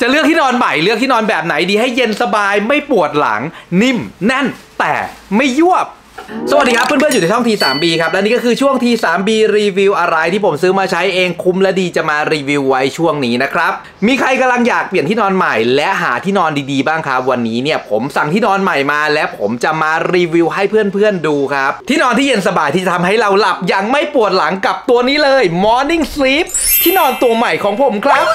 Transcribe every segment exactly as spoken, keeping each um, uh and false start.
จะเลือกที่นอนใหม่เลือกที่นอนแบบไหนดีให้เย็นสบายไม่ปวดหลังนิ่มแน่นแต่ไม่ยวบสวัสดีครับเพื่อนๆอยู่ในช่อง ที ทรี บี ครับและนี่ก็คือช่วง ที ทรี บี รีวิวอะไรที่ผมซื้อมาใช้เองคุ้มและดีจะมารีวิวไว้ช่วงนี้นะครับมีใครกำลังอยากเปลี่ยนที่นอนใหม่และหาที่นอนดีๆบ้างครับวันนี้เนี่ยผมสั่งที่นอนใหม่มาและผมจะมารีวิวให้เพื่อนๆดูครับที่นอนที่เย็นสบายที่จะทำให้เราหลับอย่างไม่ปวดหลังกับตัวนี้เลย Morning Sleep ที่นอนตัวใหม่ของผมครับ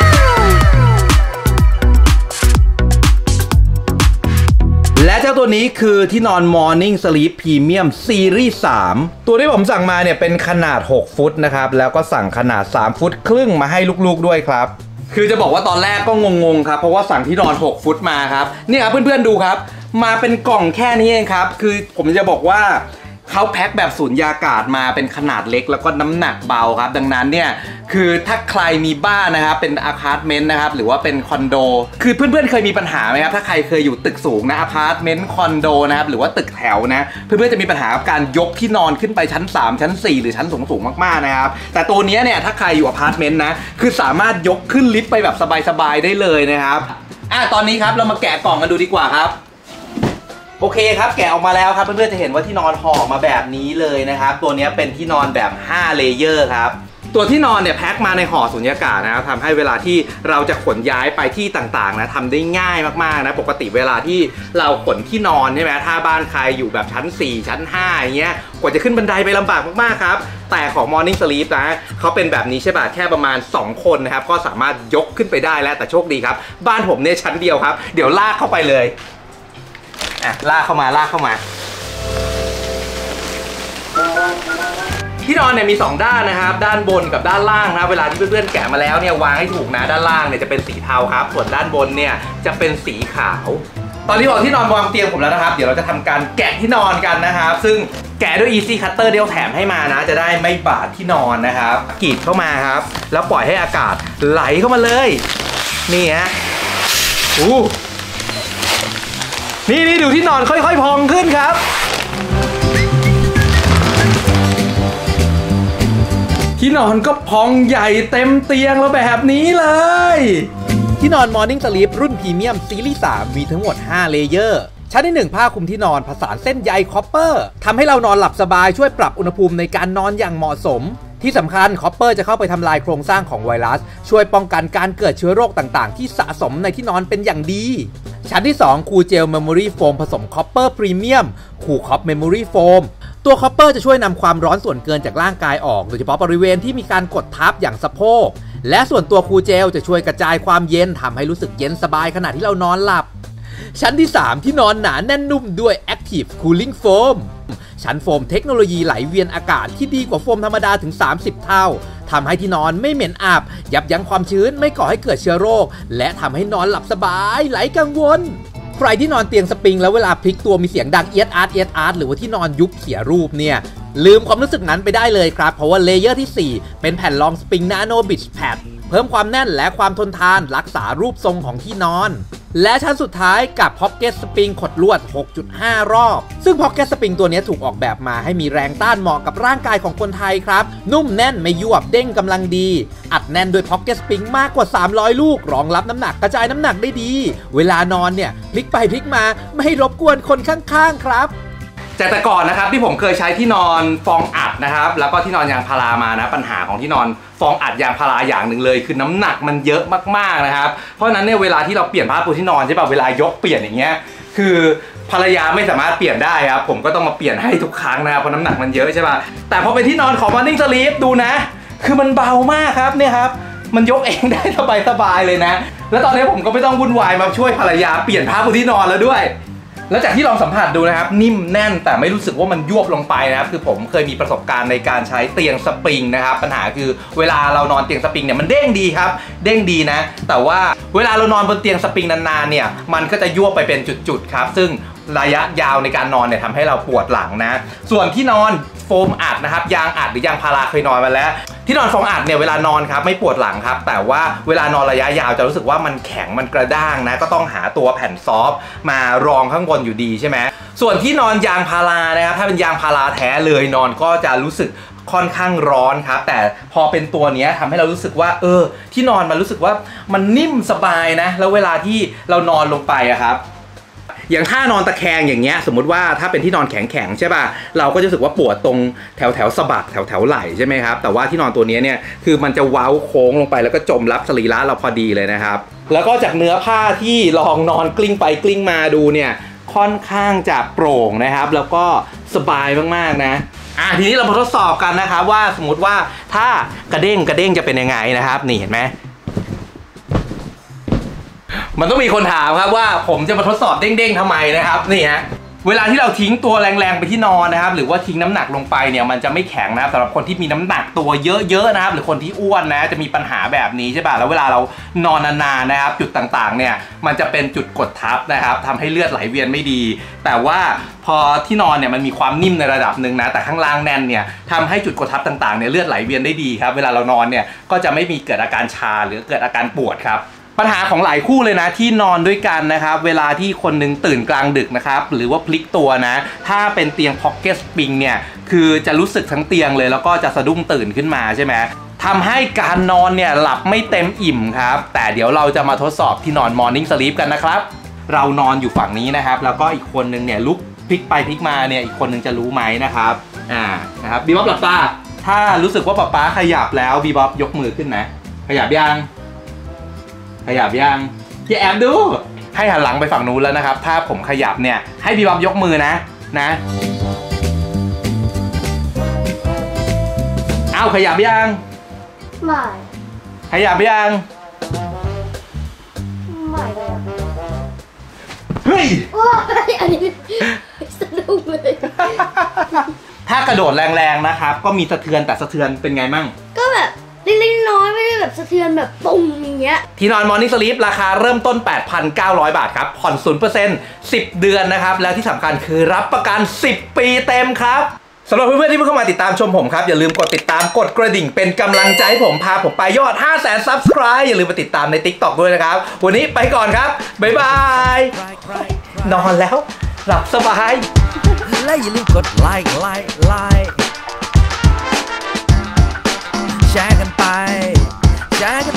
และเจ้าตัวนี้คือที่นอน Morning Sleep Premium Series สามตัวที่ผมสั่งมาเนี่ยเป็นขนาดหกฟุตนะครับแล้วก็สั่งขนาดสามฟุตครึ่งมาให้ลูกๆด้วยครับคือจะบอกว่าตอนแรกก็งงๆครับเพราะว่าสั่งที่นอนหกฟุตมาครับนี่ครับเพื่อนๆดูครับมาเป็นกล่องแค่นี้เองครับคือผมจะบอกว่าเขาแพ็คแบบสูญญากาศมาเป็นขนาดเล็กแล้วก็น้ำหนักเบาครับดังนั้นเนี่ยคือถ้าใครมีบ้านนะครับเป็นอพาร์ตเมนต์นะครับหรือว่าเป็นคอนโดคือเพื่อนๆเคยมีปัญหาไหมครับถ้าใครเคยอยู่ตึกสูงนะอพาร์ตเมนต์คอนโดนะครับหรือว่าตึกแถวนะเพื่อนๆจะมีปัญหากับการยกที่นอนขึ้นไปชั้นสามชั้นสี่หรือชั้นสูงๆมากๆนะครับแต่ตัวนี้เนี่ยถ้าใครอยู่อพาร์ตเมนต์นะคือสามารถยกขึ้นลิฟต์ไปแบบสบายๆได้เลยนะครับอ่ะตอนนี้ครับเรามาแกะกล่องกันดูดีกว่าครับโอเคครับแกะออกมาแล้วครับเพื่อนๆจะเห็นว่าที่นอนห่อมาแบบนี้เลยนะครับตัวนี้เป็นที่นอนแบบห้าเลเยอร์ครับตัวที่นอนเนี่ยแพ็คมาในห่อสุญญากาศนะครับทำให้เวลาที่เราจะขนย้ายไปที่ต่างๆนะทำได้ง่ายมากๆนะปกติเวลาที่เราขนที่นอนใช่ไหมถ้าบ้านใครอยู่แบบชั้นสี่ชั้นห้าอย่างเงี้ยกว่าจะขึ้นบันไดไปลำบากมากๆครับแต่ของ Morning Sleep นะเขาเป็นแบบนี้ใช่ป่ะแค่ประมาณสองคนนะครับก็สามารถยกขึ้นไปได้แล้วแต่โชคดีครับบ้านผมเนี่ยชั้นเดียวครับเดี๋ยวลากเข้าไปเลยอ่ะลากเข้ามาลากเข้ามาที่นอนเนี่ยมีสองด้านนะครับด้านบนกับด้านล่างนะเวลาที่เพื่อนๆแกะมาแล้วเนี่ยวางให้ถูกนะด้านล่างเนี่ยจะเป็นสีเทาครับส่วนด้านบนเนี่ยจะเป็นสีขาวตอนนี้บอกที่นอนวางเตียงผมแล้วนะครับเดี๋ยวเราจะทำการแกะที่นอนกันนะครับซึ่งแกะด้วย Easy Cutter เดียวแถมให้มานะจะได้ไม่บาดที่นอนนะครับกรีดเข้ามาครับแล้วปล่อยให้อากาศไหลเข้ามาเลยนี่ฮะอู้นี่นี่ดูที่นอนค่อยๆพองขึ้นครับที่นอนก็พองใหญ่เต็มเตียงแล้วแบบนี้เลยที่นอน Morning Sleep รุ่นพรีเมียมซีรีส์สามมีทั้งหมดห้าเลเยอร์ชั้นที่หนึ่งผ้าคลุมที่นอนผสานเส้นใยคอปเปอร์ทำให้เรานอนหลับสบายช่วยปรับอุณหภูมิในการนอนอย่างเหมาะสมที่สำคัญคอปเปอร์จะเข้าไปทำลายโครงสร้างของไวรัสช่วยป้องกันการเกิดเชื้อโรคต่างๆที่สะสมในที่นอนเป็นอย่างดีชั้นที่สองคูลเจลเมมโมรี่โฟมผสมคอปเปอร์พรีเมียมคูลคอปเมมโมรี่โฟมตัวคอปเปอร์จะช่วยนำความร้อนส่วนเกินจากร่างกายออกโดยเฉพาะบริเวณที่มีการกดทับอย่างสะโพกและส่วนตัวคูลเจลจะช่วยกระจายความเย็นทำให้รู้สึกเย็นสบายขณะที่เรานอนหลับชั้นที่สามที่นอนหนาแน่นนุ่มด้วย Active Cooling Foam ชั้นโฟมเทคโนโลยีไหลเวียนอากาศที่ดีกว่าโฟมธรรมดาถึงสามสิบเท่าทำให้ที่นอนไม่เหม็นอับยับยั้งความชื้นไม่ก่อให้เกิดเชื้อโรคและทำให้นอนหลับสบายไร้กังวลใครที่นอนเตียงสปริงแล้วเวลาพลิกตัวมีเสียงดังเอียดอาร์ตเอียดอาร์ตหรือว่าที่นอนยุบเสียรูปเนี่ยลืมความรู้สึกนั้นไปได้เลยครับเพราะว่าเลเยอร์ที่สี่เป็นแผ่นรองสปริงนาโนบิชแพดเพิ่มความแน่นและความทนทานรักษารูปทรงของที่นอนและชั้นสุดท้ายกับ Pocket Spring ขดลวด หกจุดห้า รอบซึ่ง Pocket Spring ตัวนี้ถูกออกแบบมาให้มีแรงต้านเหมาะกับร่างกายของคนไทยครับนุ่มแน่นไม่ยวบเด้งกำลังดีอัดแน่นด้วย Pocket Spring มากกว่าสามร้อยลูกรองรับน้ำหนักกระจายน้ำหนักได้ดีเวลานอนเนี่ยพลิกไปพลิกมาไม่ให้รบกวนคนข้างๆครับจากแต่ก่อนนะครับที่ผมเคยใช้ที่นอนฟองอัดนะครับแล้วก็ที่นอนยางพารามานะปัญหาของที่นอนฟองอัดยางพาราอย่างหนึ่งเลยคือน้ำหนักมันเยอะมากๆนะครับเพราะฉะนั้นเนี่ยเวลาที่เราเปลี่ยนผ้าปูที่นอนใช่ป่ะเวลายกเปลี่ยนอย่างเงี้ยคือภรรยาไม่สามารถเปลี่ยนได้ครับผมก็ต้องมาเปลี่ยนให้ทุกครั้งนะครับเพราะน้ำหนักมันเยอะใช่ป่ะแต่พอเป็นที่นอนของ Morning Sleep ดูนะคือมันเบามากครับเนี่ยครับมันยกเองได้สบายๆเลยนะแล้วตอนนี้ผมก็ไม่ต้องวุ่นวายมาช่วยภรรยาเปลี่ยนผ้าปูที่นอนแล้วด้วยแล้วจากที่ลองสัมผัสดูนะครับนิ่มแน่นแต่ไม่รู้สึกว่ามันยวบลงไปนะครับคือผมเคยมีประสบการณ์ในการใช้เตียงสปริงนะครับปัญหาคือเวลาเรานอนเตียงสปริงเนี่ยมันเด้งดีครับเด้งดีนะแต่ว่าเวลาเรานอนบนเตียงสปริงนานๆเนี่ยมันก็จะยวบไปเป็นจุดๆครับซึ่งระยะยาวในการนอนเนี่ยทำให้เราปวดหลังนะส่วนที่นอนโฟมอัดนะครับยางอัดหรือยางพาราเคยนอนมาแล้วที่นอนโฟมอัดเนี่ยเวลานอนครับไม่ปวดหลังครับแต่ว่าเวลานอนระยะยาวจะรู้สึกว่ามันแข็งมันกระด้างนะก็ต้องหาตัวแผ่นซอฟต์มารองข้างบนอยู่ดีใช่ไหมส่วนที่นอนยางพารานะครับถ้าเป็นยางพาราแท้เลยนอนก็จะรู้สึกค่อนข้างร้อนครับแต่พอเป็นตัวนี้ทำให้เรารู้สึกว่าเออที่นอนมันรู้สึกว่ามันนิ่มสบายนะแล้วเวลาที่เรานอนลงไปอะครับอย่างถ้านอนตะแคงอย่างเงี้ยสมมุติว่าถ้าเป็นที่นอนแข็งๆใช่ป่ะเราก็จะรู้สึกว่าปวดตรงแถวแถวสะบักแถวแถวไหล่ใช่ไหมครับแต่ว่าที่นอนตัวนี้เนี่ยคือมันจะเว้าโค้งลงไปแล้วก็จมรับสรีระเราพอดีเลยนะครับแล้วก็จากเนื้อผ้าที่ลองนอนกลิ้งไปกลิ้งมาดูเนี่ยค่อนข้างจะโปร่งนะครับแล้วก็สบายมากๆนะอ่ะทีนี้เรามาทดสอบกันนะครับว่าสมมติว่าถ้ากระเด้งกระเด้งจะเป็นยังไงนะครับนี่เห็นไหมมันต้องมีคนถามครับว่าผมจะมาทดสอบเด้งๆทำไมนะครับนี่ฮะเวลาที่เราทิ้งตัวแรงๆไปที่นอนนะครับหรือว่าทิ้งน้ำหนักลงไปเนี่ยมันจะไม่แข็งนะครับสำหรับคนที่มีน้ำหนักตัวเยอะๆนะครับหรือคนที่อ้วนนะจะมีปัญหาแบบนี้ใช่ป่ะแล้วเวลาเรานอนนานๆนะครับจุดต่างๆเนี่ยมันจะเป็นจุดกดทับนะครับทำให้เลือดไหลเวียนไม่ดีแต่ว่าพอที่นอนเนี่ยมันมีความนิ่มในระดับหนึ่งนะแต่ข้างล่างแน่นเนี่ยทำให้จุดกดทับต่างๆเนี่ยเลือดไหลเวียนได้ดีครับเวลาเรานอนเนี่ยก็จะไม่มีเกิดอาการชาหรือเกิดอาการปวดครับปัญหาของหลายคู่เลยนะที่นอนด้วยกันนะครับเวลาที่คนนึงตื่นกลางดึกนะครับหรือว่าพลิกตัวนะถ้าเป็นเตียง Pocket Spring เนี่ยคือจะรู้สึกทั้งเตียงเลยแล้วก็จะสะดุ้งตื่นขึ้นมาใช่ไหมทำให้การนอนเนี่ยหลับไม่เต็มอิ่มครับแต่เดี๋ยวเราจะมาทดสอบที่นอน Morning Sleep กันนะครับเรานอนอยู่ฝั่งนี้นะครับแล้วก็อีกคนนึงเนี่ยลุกพลิกไปพลิกมาเนี่ยอีกคนนึงจะรู้ไหมนะครับอ่านะครับบีบ๊อบหลับตาถ้ารู้สึกว่าป๊าป๊าขยับแล้วบีบ๊อบยกมือขึ้นนะขยับยังขยับยังอย่าแอบดูให้หันหลังไปฝั่งนู้นแล้วนะครับถ้าผมขยับเนี่ยให้บีบ๊อบยกมือนะนะเอาขยับยังไม่ขยับยังไม่เลยเฮ้ยว้าอันนี้สะดุ้งเลยถ้ากระโดดแรงๆนะครับก็มีสะเทือนแต่สะเทือนเป็นไงมั่งก็แบบเล็กๆน้อยไม่ได้แบบสะเทือนแบบปุ้งอย่างเงี้ยที่นอน Morning Sleep ราคาเริ่มต้น แปดพันเก้าร้อย บาทครับผ่อน ศูนย์เปอร์เซ็นต์ สิบเดือนนะครับแล้วที่สำคัญคือรับประกันสิบปีเต็มครับสำหรับเพื่อนๆที่เพิ่งเข้ามาติดตามชมผมครับอย่าลืมกดติดตามกดกระดิ่งเป็นกำลังใจให้ผมพาผมไปยอด ห้าแสน ซับสไครบ์ อย่าลืมไปติดตามใน ติ๊กต็อก ด้วยนะครับวันนี้ไปก่อนครับบ๊ายบายนอนแล้วหลับสบายและอย่าลืมกดไลค์ไลค์ไลค์แชร์กันไปแชร์กัน